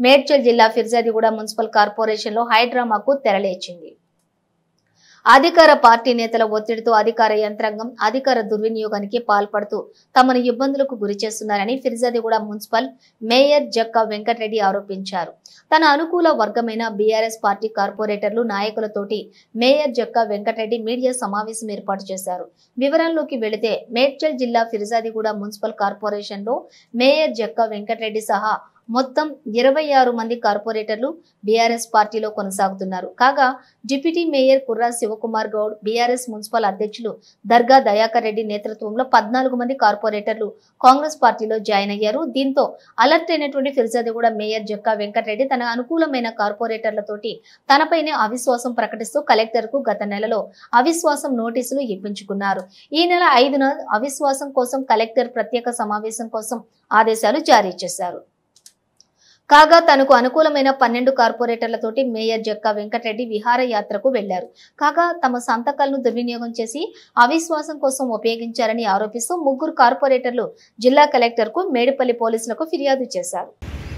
మేడ్చల్ జిల్లా Peerzadiguda municipal corporation లో హైడ్రామాకు తెరలేచింది. అధికార పార్టీ నేతల ఒత్తిడితో అధికార యంత్రాంగం అధికార దుర్వినియోగానికి పాల్పడుతూ తమను ఇబ్బందులకు గురిచేస్తున్నారని ఫిర్జాదిగూడ మున్సిపల్ మేయర్ జక్కా వెంకటరెడ్డి ఆరోపించారు. తన అనుకూల వర్గమైన బీఆర్ఎస్ పార్టీ కార్పొరేటర్లు నాయకులతోటి మేయర్ జక్కా వెంకటరెడ్డి మీడియా సమావేశం ఏర్పాటు చేశారు. వివరాల్లోకి వెళితే మేడ్చల్ జిల్లా ఫిర్జాదిగూడ మున్సిపల్ కార్పొరేషన్ లో మేయర్ జక్కా వెంకటరెడ్డి సహా మొత్తం 26 మంది కార్పొరేటర్లు బీఆర్ఎస్ పార్టీలో కొనసాగుతున్నారు. కాగా deputy mayor Kurra Shivakumar Goud, BRS municipal అధ్యక్షులు దర్గా దయాకర్ రెడ్డి నేతృత్వంలో 14 మంది కార్పొరేటర్లు కాంగ్రెస్ పార్టీలో జాయిన్ అయ్యారు. దీంతో అలర్ట్ అయినటువంటి ఫిర్జాదిగూడ మేయర్ జక్కా వెంకటరెడ్డి తన అనుకూలమైన కార్పొరేటర్లతోటి తనపైనే అవిశ్వాసం ప్రకటిస్తూ కలెక్టర్ కు గత నెలలో అవిశ్వాసం నోటీసులు ఇప్పించుకున్నారు. ఈ నెల 5న అవిశ్వాసం కోసం కలెక్టర్ ప్రత్యేక సమావేశం కోసం ఆదేశాలు జారీ చేశారు. కాగా తనకు అనుకూలమైన 12 కార్పొరేటర్లతోటి మేయర్ జక్కా వెంకటరెడ్డి విహారయాత్రకు వెళ్లారు. కాగా తమ సంతకాలను దుర్వినియోగం చేసి అవిశ్వాసం కోసం ఉపయోగించారని ఆరోపిస్తూ 3 కార్పొరేటర్లు జిల్లా కలెక్టర్ కు మేడిపల్లి పోలీసులకు ఫిర్యాదు చేశారు.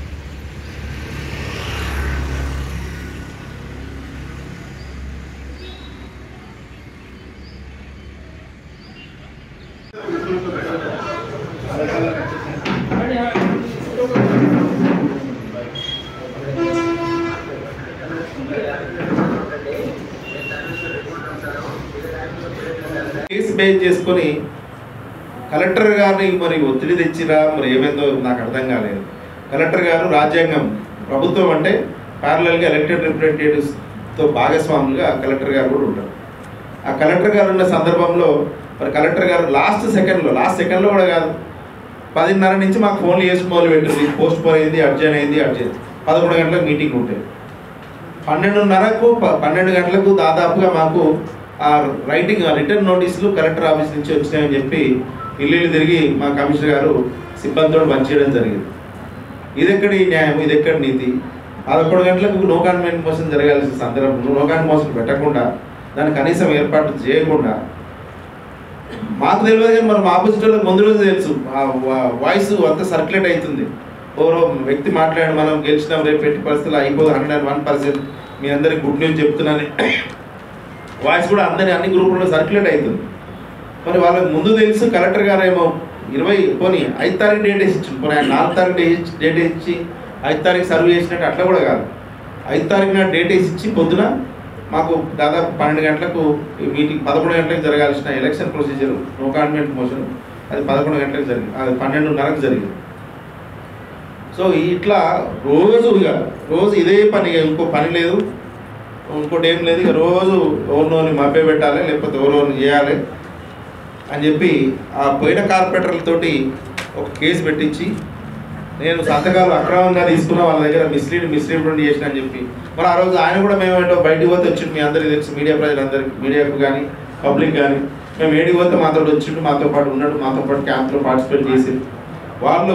కేసు బేస్ చేసుకొని కలెక్టర్ గారిని మరి ఒత్తిడి తెచ్చిరా మరి ఏమైందో నాకు అర్థం కాలేదు. కలెక్టర్ గారు రాజ్యాంగం ప్రభుత్వం అంటే ప్యారలల్గా ఎలక్టెడ్ రిప్రజెంటేటివ్స్తో భాగస్వాములుగా కలెక్టర్ గారు కూడా ఉంటారు. ఆ కలెక్టర్ గారు ఉన్న సందర్భంలో మరి కలెక్టర్ గారు లాస్ట్ సెకండ్లో కూడా కాదు 10:30 నుంచి మాకు ఫోన్లు చేసి మొదలు పెట్టింది. పోస్ట్ పోన్ అయింది, అర్జెంట్ 11 గంటలకు మీటింగ్ ఉంటుంది. 12 గంటలకు దాదాపుగా మాకు ఆ రిటర్న్ నోటీసులు కలెక్టర్ ఆఫీస్ నుంచి వచ్చినాయని చెప్పి ఇల్లు తిరిగి మా కమిషనర్ గారు సిబ్బందితో పనిచేయడం జరిగింది. ఇది ఎక్కడి న్యాయం, ఇది ఎక్కడి నీతి? 11 గంటలకు నో కాన్ఫిడెంట్ మోషన్ జరగాల్సిన సందర్భంలో నో కాన్ఫిడెంట్ మోషన్ పెట్టకుండా దాన్ని కనీసం ఏర్పాటు చేయకుండా మాకు తెలియదు కానీ మనం ఆపోజిట్ వాళ్ళకి ముందు రోజు తెలుసు. ఆ వాయిస్ అంతా సర్క్యులేట్ అవుతుంది. ఎవరో వ్యక్తి మాట్లాడి మనం గెలిచినాం, రేపు పెట్టి పరిస్థితులు అయిపోదు 101% మీ అందరికి గుడ్ న్యూస్ చెప్తున్నాను వాయిస్ కూడా అన్ని గ్రూపుల్లో సర్క్యులేట్ అవుతుంది. మరి వాళ్ళకి ముందు తెలుసు. కలెక్టర్ గారు ఏమో 5 తారీఖు డేట్ వేసి ఇచ్చింది. పోనీ ఆయన 4 తారీఖు డేట్ ఇచ్చి 5 తారీఖు సర్వ్ చేసినట్టు అట్లా కూడా కాదు. 5 తారీఖున డేట్ వేసి ఇచ్చి పొద్దున మాకు దాదాపు 12 గంటలకు మీటింగ్ 11 గంటలకు జరగాల్సిన election procedure no confident motion అది 11 గంటలకు జరిగింది, అది 12:30కు జరిగింది. సో ఇట్లా రోజు ఇదే పని, ఇంకో పని లేదు, ఇంకోటి ఏం లేదు. ఇక రోజు ఎవరినోని మభ్య పెట్టాలి, లేకపోతే ఎవరిని చేయాలి అని చెప్పి ఆ పోయిన కార్పొరేటర్లతోటి ఒక కేసు పెట్టించి నేను సంతకాలు అక్రమంగా తీసుకున్న వాళ్ళ దగ్గర మిస్రీప్రెంట్ చేసిన అని చెప్పి మరి ఆ రోజు ఆయన కూడా మేమేంటో బయటికి పోతే వచ్చిండు. మీ అందరికీ తెలుసు, మీడియా ప్రజలందరికీ, మీడియాకు కానీ పబ్లిక్ కానీ మేము ఏడికి పోతే మాతో వచ్చిండు, మాతో పాటు ఉన్నాడు, మాతో పాటు క్యాంప్లో పార్టిసిపేట్ చేసి వాళ్ళు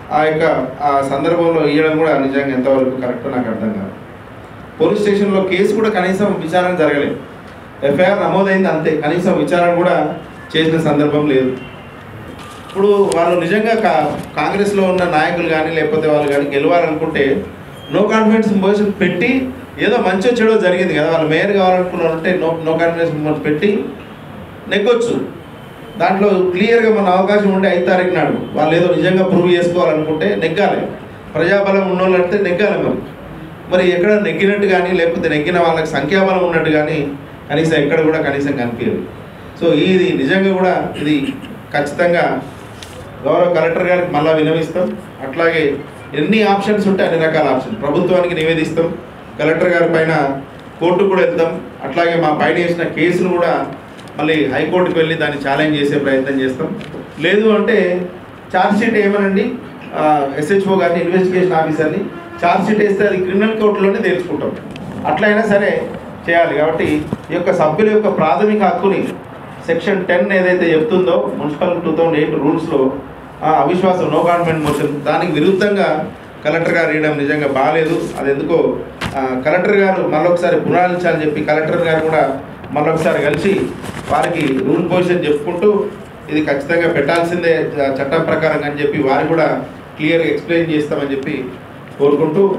ఆ సందర్భంలో ఇవ్వడం కూడా నిజంగా ఎంతవరకు కరెక్టో నాకు అర్థం కాదు. పోలీస్ స్టేషన్లో కేసు కూడా కనీసం విచారణ జరగలేదు. ఎఫ్ఐఆర్ నమోదైంది అంతే, కనీసం విచారణ కూడా చేసిన సందర్భం లేదు. ఇప్పుడు వాళ్ళు నిజంగా కాంగ్రెస్లో ఉన్న నాయకులు కానీ లేకపోతే వాళ్ళు కానీ గెలవాలనుకుంటే నో కాన్ఫిడెన్స్ మోషన్ పెట్టి ఏదో మంచో చెడో జరిగింది కదా, వాళ్ళు మేయర్ కావాలనుకున్నారంటే నో కాన్ఫిడెన్స్ మోషన్ పెట్టి నెగ్గొచ్చు. దాంట్లో క్లియర్గా మన అవకాశం ఉంటే 5 తారీఖు నాడు వాళ్ళు ఏదో నిజంగా ప్రూవ్ చేసుకోవాలనుకుంటే నెగ్గాలి. ప్రజాబలం ఉన్నోళ్ళు అంటే నెగ్గాలి. మరి ఎక్కడ నెగ్గినట్టు కానీ లేకపోతే నెగ్గిన వాళ్ళకి సంఖ్యాబలం ఉన్నట్టు కానీ కనీసం ఎక్కడ కూడా కనీసం కనిపించదు. సో ఇది నిజంగా కూడా ఇది ఖచ్చితంగా గౌరవ కలెక్టర్ గారికి మళ్ళీ వినవిస్తాం. అట్లాగే ఎన్ని ఆప్షన్స్ ఉంటే అన్ని రకాల ఆప్షన్ ప్రభుత్వానికి నివేదిస్తాం. కలెక్టర్ గారి పైన కోర్టుకు కూడా వెళ్తాం. అట్లాగే మా పైన వేసిన కేసును కూడా మళ్ళీ హైకోర్టుకు వెళ్ళి దాన్ని ఛాలెంజ్ చేసే ప్రయత్నం చేస్తాం. లేదు అంటే ఛార్జ్షీట్ ఏమనండి ఎస్హెచ్ఓ గారిని, ఇన్వెస్టిగేషన్ ఆఫీసర్ని ఛార్జ్షీట్ వేస్తే అది క్రిమినల్ కోర్టులోనే తెలుసుకుంటాం. అట్లయినా సరే చేయాలి. కాబట్టి ఈ యొక్క సభ్యుల యొక్క ప్రాథమిక హక్కుని సెక్షన్ 10 ఏదైతే చెప్తుందో మున్సిపల్ 2008 రూల్స్లో అవిశ్వాసం నో కాన్ఫిడెంట్ మోషన్ దానికి విరుద్ధంగా కలెక్టర్ గారు వేయడం నిజంగా బాగాలేదు. అది ఎందుకో కలెక్టర్ గారు మళ్ళొకసారి పునరాలించాలని చెప్పి కలెక్టర్ గారు కూడా మళ్ళొకసారి కలిసి వారికి రూల్ పొజిషన్ చెప్పుకుంటూ ఇది ఖచ్చితంగా పెట్టాల్సిందే చట్టం ప్రకారం అని చెప్పి వారికి కూడా క్లియర్గా ఎక్స్ప్లెయిన్ చేస్తామని చెప్పి కోరుకుంటూ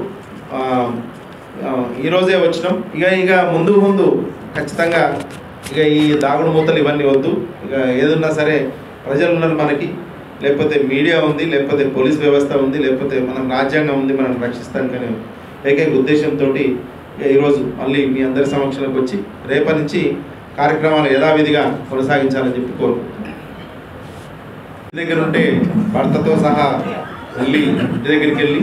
ఈరోజే వచ్చినాం. ఇక ముందు ఖచ్చితంగా ఇక ఈ దాగుడు మూతలు ఇవన్నీ వద్దు. ఇక ఏదున్నా సరే ప్రజలు ఉన్నారు మనకి, లేకపోతే మీడియా ఉంది, లేకపోతే పోలీస్ వ్యవస్థ ఉంది, లేకపోతే మనం రాజ్యాంగం ఉంది, మనం రక్షిస్తానికనే ఏకైక ఉద్దేశంతో ఈరోజు మళ్ళీ మీ అందరి సమక్షంలోకి వచ్చి రేపటి నుంచి కార్యక్రమాలు యథావిధిగా కొనసాగించాలని చెప్పి కోరుకుంటున్నాను. ఇంటి దగ్గర ఉంటే భర్తతో సహా వెళ్ళి ఇంటి దగ్గరికి వెళ్ళి,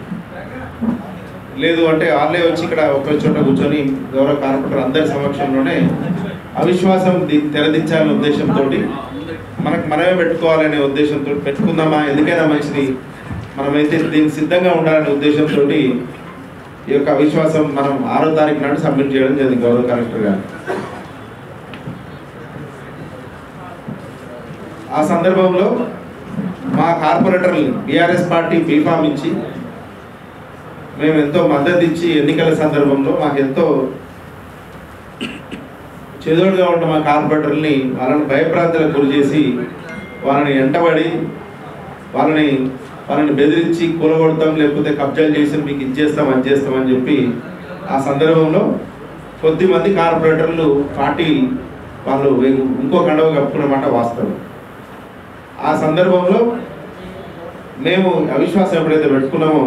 లేదు అంటే వాళ్ళే వచ్చి ఇక్కడ ఒకరి చోట కూర్చొని గౌరవ కార్పొరేటర్ అందరి సమక్షంలోనే అవిశ్వాసం తెరదించాలనే ఉద్దేశంతో, మనకు మనమే పెట్టుకోవాలనే ఉద్దేశంతో పెట్టుకుందామా, ఎందుకైనా మంచిది, మనమైతే దీనికి సిద్ధంగా ఉండాలనే ఉద్దేశంతో ఈ యొక్క అవిశ్వాసం మనం 6వ తారీఖు నాడు సబ్మిట్ చేయడం జరిగింది గౌరవ కలెక్టర్ గారు. ఆ సందర్భంలో మా కార్పొరేటర్లు బీఆర్ఎస్ పార్టీ బీఫామ్ ఇచ్చి మేము ఎంతో మద్దతు ఇచ్చి ఎన్నికల సందర్భంలో మాకు ఎంతో చేదోడుగా ఉన్న మా కార్పొరేటర్ని వాళ్ళని భయప్రాంతాలకు గురి చేసి వాళ్ళని ఎంటబడి వాళ్ళని బెదిరించి కూలగొడతాం, లేకపోతే కబ్జాలు చేసి మీకు ఇచ్చేస్తాం అది చేస్తామని చెప్పి ఆ సందర్భంలో కొద్దిమంది కార్పొరేటర్లు పార్టీ వాళ్ళు ఇంకో కండవ కప్పుకున్నమాట వాస్తవం. ఆ సందర్భంలో మేము అవిశ్వాసం ఎప్పుడైతే పెట్టుకున్నామో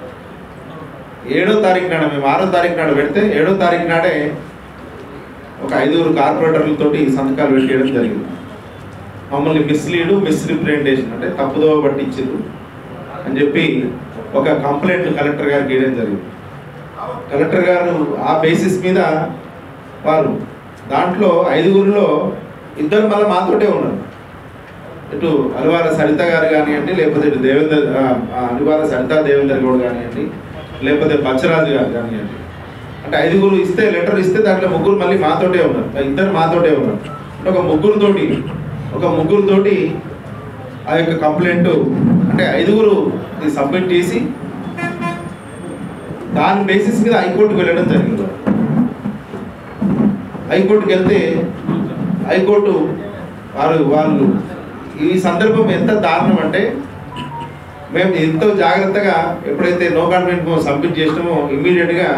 7వ తారీఖు నాడు, మేము 6వ తారీఖు నాడు పెడితే 7వ తారీఖు నాడే ఒక 5 కార్పొరేటర్లతోటి సంతకాలు పెట్టేయడం జరిగింది. మమ్మల్ని మిస్రిప్రజెంటేషన్ అంటే తప్పుదోవ పట్టించారు అని చెప్పి ఒక కంప్లైంట్ కలెక్టర్ గారికి వేయడం జరిగింది. కలెక్టర్ గారు ఆ బేసిస్ మీద వారు దాంట్లో 5గురిలో 2 మళ్ళీ మాతోటే ఉన్నారు. ఇటు అలివాల సరిత గారు కానివ్వండి, లేకపోతే ఇటు అలివాల సరిత దేవేందర్ గౌడ్ కానివ్వండి, లేకపోతే బచ్చరాజు గారు కానివ్వండి. అంటే 5గురు ఇస్తే లెటర్ ఇస్తే దాంట్లో 3 మళ్ళీ మాతోటే ఉన్నారు, 2 మాతోటే ఉన్నారు. అంటే ఒక ముగ్గురుతోటి ఆ యొక్క కంప్లైంట్ అంటే 5గురు సబ్మిట్ చేసి దాని బేసిస్ మీద హైకోర్టుకు వెళ్ళడం జరిగింది. హైకోర్టుకు వెళ్తే హైకోర్టు వాళ్ళు ఈ సందర్భం ఎంత దారుణం అంటే, మేము ఎంతో జాగ్రత్తగా ఎప్పుడైతే నో కాన్ఫిడెంట్ సబ్మిట్ చేసినామో ఇమ్మీడియట్గా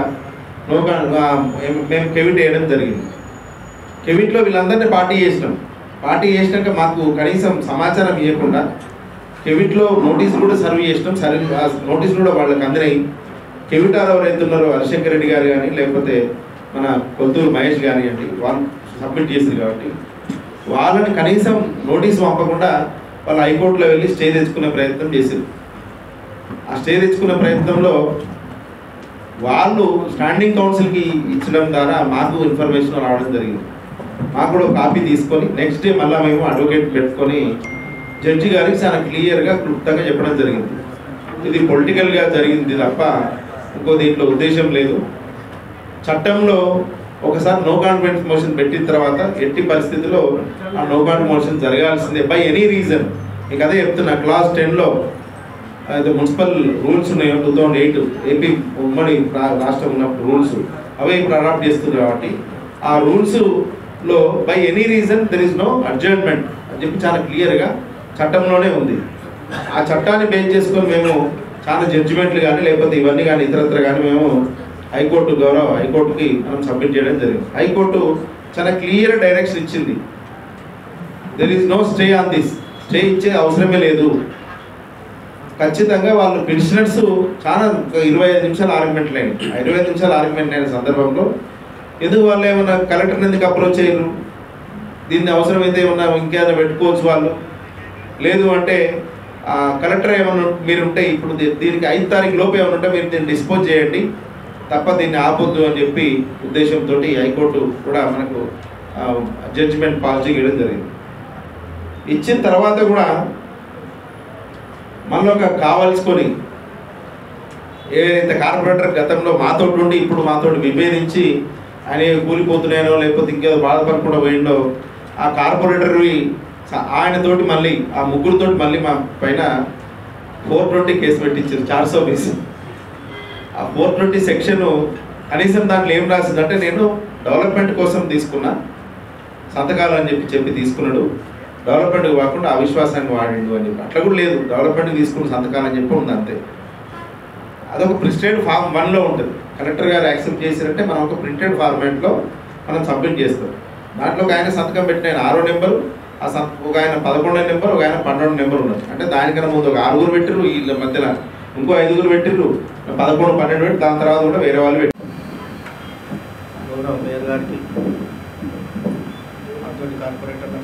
మేము కెవిట్ వేయడం జరిగింది. కెవిట్లో వీళ్ళందరినీ పార్టీ చేసినాక మాకు కనీసం సమాచారం ఇవ్వకుండా కెవిట్లో నోటీసులు కూడా సర్వ్ చేసినాం. నోటీసులు కూడా వాళ్ళకి అందినాయి. కెవిటార్ ఎవరైతే ఉన్నారో హరిశంకర్ రెడ్డి గారు కానీ, లేకపోతే మన కొత్తూరు మహేష్ కానివ్వండి, వాళ్ళు సబ్మిట్ చేశారు కాబట్టి వాళ్ళని కనీసం నోటీసు పంపకుండా వాళ్ళు హైకోర్టులో వెళ్ళి స్టే తెచ్చుకునే ప్రయత్నం చేశారు. ఆ స్టే తెచ్చుకునే ప్రయత్నంలో వాళ్ళు స్టాండింగ్ కౌన్సిల్కి ఇచ్చడం ద్వారా మాకు ఇన్ఫర్మేషన్ రావడం జరిగింది. మాకు కూడా కాపీ తీసుకొని నెక్స్ట్ డే మళ్ళీ మేము అడ్వకేట్ పెట్టుకొని జడ్జి గారికి చాలా క్లియర్గా క్లుప్తంగా చెప్పడం జరిగింది. ఇది పొలిటికల్గా జరిగింది తప్ప ఇంకో దీంట్లో ఉద్దేశం లేదు. చట్టంలో ఒకసారి నో కాన్ఫిడెన్స్ మోషన్ పెట్టిన తర్వాత ఎట్టి పరిస్థితుల్లో ఆ నో కాన్ఫిడెన్స్ మోషన్ జరగాల్సిందే బై ఎనీ రీజన్. మీకు అదే చెప్తున్నా, క్లాస్ 10లో అయితే మున్సిపల్ రూల్స్ ఉన్నాయో 2008 ఏపీ ఉమ్మడి రాష్ట్రం ఉన్నప్పుడు రూల్స్ అవే ఇప్పుడు అడాప్ట్ చేస్తుంది కాబట్టి ఆ రూల్స్లో by any reason there is no adjournment అని చెప్పి చాలా క్లియర్గా చట్టంలోనే ఉంది. ఆ చట్టాన్ని బేస్ చేసుకొని మేము చాలా జడ్జిమెంట్లు కానీ లేకపోతే ఇవన్నీ కానీ ఇతరత్ర కానీ మేము హైకోర్టుకి మనం సబ్మిట్ చేయడం జరిగింది. హైకోర్టు చాలా క్లియర్ డైరెక్షన్ ఇచ్చింది, there is no stay on this, stay ఇచ్చే అవసరమే లేదు. ఖచ్చితంగా వాళ్ళు పిటిషనర్స్ చాలా 25 నిమిషాలు ఆర్గ్యుమెంట్లు అయినాయి. 25 నిమిషాలు ఆర్గ్యుమెంట్ అయిన సందర్భంలో ఎందుకు వాళ్ళు ఏమన్నా కలెక్టర్ని ఎందుకు అప్రోచ్ చేయరు, దీన్ని అవసరమైతే ఏమన్నా ఇంకేమైనా పెట్టుకోవచ్చు వాళ్ళు, లేదు అంటే కలెక్టర్ ఏమన్నా మీరుంటే ఇప్పుడు దీనికి 5 తారీఖు లోపు ఏమైనా ఉంటే మీరు దీన్ని డిస్పోజ్ చేయండి తప్ప దీన్ని ఆపొద్దు అని చెప్పి ఉద్దేశంతో హైకోర్టు కూడా మనకు జడ్జిమెంట్ పాస్ చేయడం జరిగింది. ఇచ్చిన తర్వాత కూడా మనలో కావాల్సుకొని ఏదైతే కార్పొరేటర్ గతంలో మాతోటి ఉండి ఇప్పుడు మాతోటి విభేదించి ఆయన కూలిపోతున్నాయనో లేకపోతే ఇంకేదో బాధపడకుండా పోయిండో ఆ కార్పొరేటర్వి ఆయనతోటి మళ్ళీ ఆ ముగ్గురితోటి మళ్ళీ మా పైన 420 కేసు పెట్టించారు, 420. ఆ 420 సెక్షన్ కనీసం దాంట్లో ఏం రాసిందంటే నేను డెవలప్మెంట్ కోసం తీసుకున్నా సంతకాలు అని చెప్పి తీసుకున్నాడు, డెవలప్మెంట్కి కాకుండా అవిశ్వాసాన్ని వాడిండు అని చెప్పి. అట్లా కూడా లేదు, డెవలప్మెంట్కి తీసుకున్న సంతకాలు అని చెప్పి ఉంది అంతే. అదొక ప్రింటెడ్ ఫామ్ 1లో ఉంటుంది. కలెక్టర్ గారు యాక్సెప్ట్ చేసినట్టే మనం ఒక ప్రింటెడ్ ఫార్మాట్లో మనం సబ్మిట్ చేస్తాం. దాంట్లో ఒక ఆయన సంతకం పెట్టిన 6వ నెంబరు, ఒక ఆయన 11వ నెంబర్, ఒక ఆయన 12వ నెంబర్ ఉన్నది. అంటే దానికన్నా ముందు ఒక 6 పెట్టిర్రు, వీళ్ళ మధ్యలో ఇంకో 5 పెట్టిర్రు, 11, 12 పెట్టి దాని తర్వాత కూడా వేరే వాళ్ళు పెట్టారు. గౌరవ మేయర్ గారికి, అతోటి కార్పొరేటర్లకు,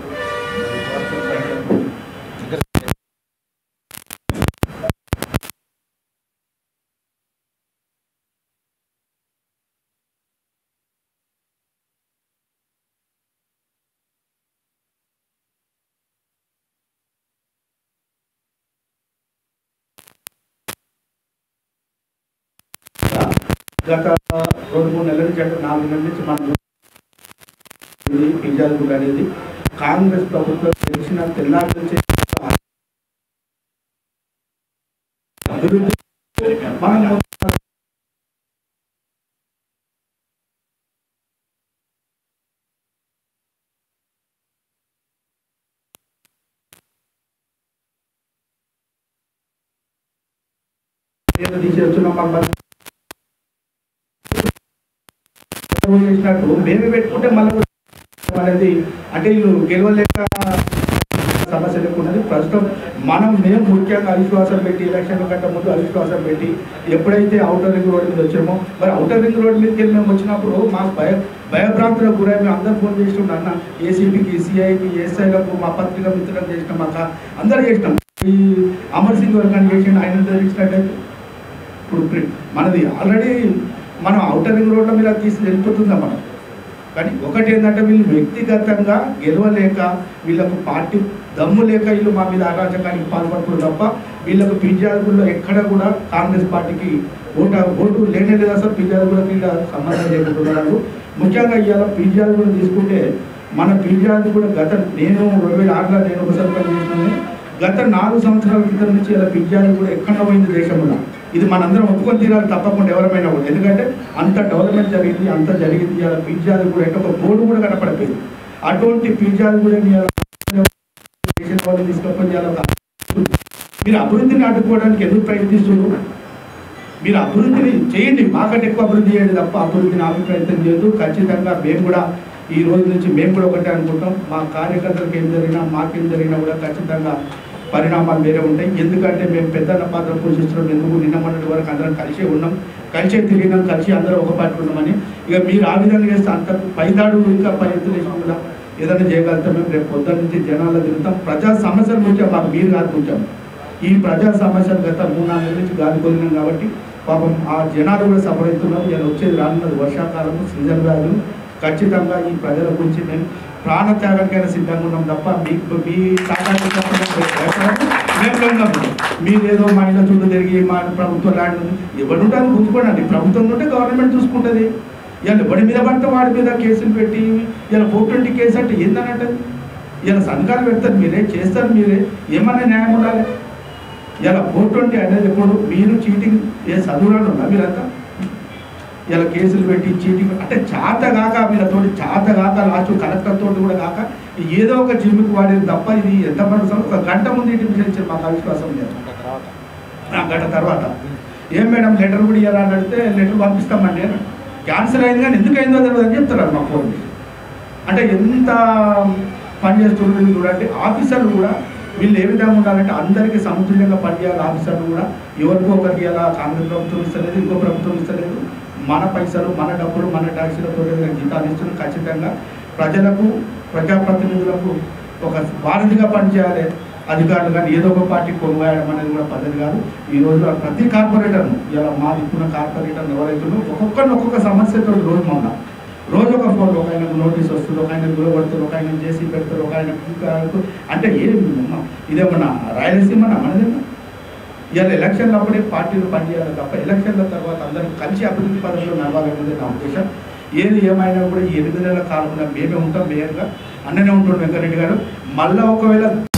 గత 2-3 నెలల నుంచి అంటే 4 నెలల నుంచి మనం ఫిర్యాదు అనేది కాంగ్రెస్ ప్రభుత్వం తెలిసిన తెల్లారి నుంచి అభివృద్ధి మనం తీసేస్తున్నాం. చేసినట్టు మేమే పెట్టుకుంటే మళ్ళీ అనేది అంటే వీళ్ళు గెలవలేక సమస్య లేకున్నది. ప్రస్తుతం మేము ముఖ్యంగా అవిశ్వాసం పెట్టి ఎలక్షన్ కంటే ముందు అవిశ్వాసం పెట్టి ఎప్పుడైతే ఔటర్ రింగ్ రోడ్ మీద వచ్చామో మరి ఔటర్ రింగ్ రోడ్ మీదకి వెళ్ళి మేము వచ్చినప్పుడు మాకు భయభ్రాంతులకు గురై మేము అందరూ ఫోన్ చేసినాం. అన్న ఏసీపీకి, సిఐకి, ఎస్ఐలకు, మా పత్రిక మిత్రులకు చేసినాం, మాకు అందరూ చేసినాం. ఈ అమర్ సింగ్ వర్గాన్ని చేసిన ఆయన తెలిసినట్టయితే ఇప్పుడు మనది ఆల్రెడీ మనం ఔటర్ రింగ్ రోడ్ల మీద తీసి వెళ్ళిపోతుందాం మనం. కానీ ఒకటి ఏంటంటే వీళ్ళు వ్యక్తిగతంగా గెలవలేక, వీళ్ళకు పార్టీ దమ్ము లేక వీళ్ళు మా మీద అరాచకానికి పాల్పడుతున్నారు తప్ప వీళ్ళకు ఫిర్యాదుల్లో ఎక్కడ కూడా కాంగ్రెస్ పార్టీకి ఓటు లేనే లేదు. అసలు ఫిర్యాదులకు వీళ్ళ సంబంధం లేకుంటున్నారు. ముఖ్యంగా ఇవాళ ఫిర్యాదు కూడా తీసుకుంటే మన ఫిర్యాదు కూడా నేను 2006లో నేను ఒక సర్పంచ్ చేసినాను. గత 4 సంవత్సరాల క్రితం నుంచి ఇలా ఫిర్యాదు కూడా ఎక్కడ పోయింది దేశంలో. ఇది మనందరం ఒప్పుకొని తీరాలి తప్పకుండా ఎవరైనా కూడా. ఎందుకంటే అంత డెవలప్మెంట్ జరిగింది, అంత జరిగింది. ఇలా ఫిర్యాదు కూడా ఎక్కడ ఒక బోర్డు కూడా కనపడిపోయింది. అటువంటి ఫిర్యాదు కూడా తీసుకొని మీరు అభివృద్ధిని అడ్డుకోవడానికి ఎందుకు ప్రయత్నిస్తున్నారు? మీరు అభివృద్ధిని చేయండి, మాకంటే ఎక్కువ అభివృద్ధి చేయండి తప్ప అభివృద్ధిని ఆపి ప్రయత్నం చేయొద్దు. ఖచ్చితంగా మేము కూడా ఈ రోజు నుంచి మేము కూడా ఒకటే అనుకుంటాం. మా కార్యకర్తలకు ఏం జరిగినా, మాకేం జరిగినా కూడా ఖచ్చితంగా పరిణామాలు వేరే ఉంటాయి. ఎందుకంటే మేము పెద్దన్న పాత్ర పోషిస్తున్నాం. ఎందుకు నిన్న మొన్నటి వరకు అందరం కలిసే ఉన్నాం, కలిసే తిరిగినాం, కలిసి అందరం ఒక పార్టీ ఉన్నామని. ఇక మీరు ఆ విధంగా చేస్తే అంత పైదాడు ఇంకా పై ఎత్తులు వేసినా కూడా ఏదైనా చేయగలుగుతాం. మేము రేపు పొద్దున్న నుంచి జనాల్లో తిరుగుతాం. ప్రజా సమస్యల గురించి మాకు మీరు కాదుకుంటాం. ఈ ప్రజా సమస్యలు గత 3-4 నెలల నుంచి గాలి కొలినాం కాబట్టి పాపం ఆ జనాలు కూడా సఫర్ అవుతున్నారు. ఇలా వచ్చేది రానున్నది వర్షాకాలము, సీజన్ వ్యాధులు. ఖచ్చితంగా ఈ ప్రజల గురించి మేము ప్రాణత్యాగానికైనా సిద్ధంగా ఉన్నాం తప్ప మీ మీరేదో మా ఇంట్లో చుట్టూ తిరిగి మా ప్రభుత్వం ల్యాండ్ ఎవరు ఉంటుంది గుర్తుకోండి. ప్రభుత్వం ఉంటే గవర్నమెంట్ చూసుకుంటుంది. ఇలా ఎవరి మీద పడితే వాడి మీద కేసులు పెట్టి ఇలా 420 కేసు అంటే ఏందనంటే ఇలా సంతకాలు పెడతారు మీరే, చేస్తారు మీరే, ఏమన్నా న్యాయం ఉండాలి. ఇలా 420 అనేది ఎప్పుడు మీరు చీటింగ్ చదువురాను ఉన్నా మీరంతా ఇలా కేసులు పెట్టి చీటింగ్ అంటే చేత కాక వీళ్ళతోటి చేత కాక లాస్ట్ కలెక్టర్ తోటి కూడా కాక ఏదో ఒక జిమ్కి వాడేది తప్ప ఇది ఎంత పడుతుంది. ఒక గంట ముందు ఇంటి విషయం మాకు అవిశ్వాసం లేదు. గంట తర్వాత ఏం మేడం లెటర్ కూడా ఇవ్వాలని అడిగితే లెటర్ పంపిస్తామండి అని క్యాన్సిల్ అయింది కానీ ఎందుకు అయిందో తెలియదు అని చెప్తున్నారు మా ఫోన్. అంటే ఎంత పని చేస్తున్నారు చూడండి. ఆఫీసర్లు కూడా వీళ్ళు ఏ విధంగా ఉండాలంటే అందరికీ సమతుల్యంగా పనిచేయాలి. ఆఫీసర్లు కూడా ఎవరికో ఒకరికి ఇలా కాంగ్రెస్ ప్రభుత్వం ఇస్తలేదు, ఇంకో ప్రభుత్వం ఇస్తలేదు. మన పైసలు, మన డబ్బులు, మన ట్యాక్సీలతో జీతాలు ఇస్తున్నాం. ఖచ్చితంగా ప్రజలకు, ప్రజాప్రతినిధులకు ఒక వారధిగా పనిచేయాలి అధికారులు. కానీ ఏదో ఒక పార్టీ కొనుగోయడం అనేది కూడా పద్ధతి కాదు. ఈ రోజు ప్రతి కార్పొరేటర్ను ఇలా మా దిక్కున్న కార్పొరేటర్లు ఎవరైతున్నా ఒక్కొక్కరిని ఒక్కొక్క సమస్యతో రోజు మొన్న రోజు ఒక ఫోన్, ఒక ఆయన నోటీస్ వస్తుంది, ఒక ఆయన దూరపడుతుంది, ఒక ఆయన చేసి పెడతారు, ఒక ఆయన అంటే ఇదేమన్నా రాయలసీమన్నా మనదేమన్నా. ఇవాళ ఎలక్షన్లు అప్పుడే పార్టీలు పనిచేయాలి తప్ప ఎలక్షన్ల తర్వాత అందరూ కలిసి అభివృద్ధి పదంలో నడవాలనేది నా ఉద్దేశం. ఏది ఏమైనా కూడా ఈ 8 నెలల కాలంలో మేమే ఉంటాం. మేయర్గా అన్ననే ఉంటుండే వెంకరెడ్డి గారు. మళ్ళీ ఒకవేళ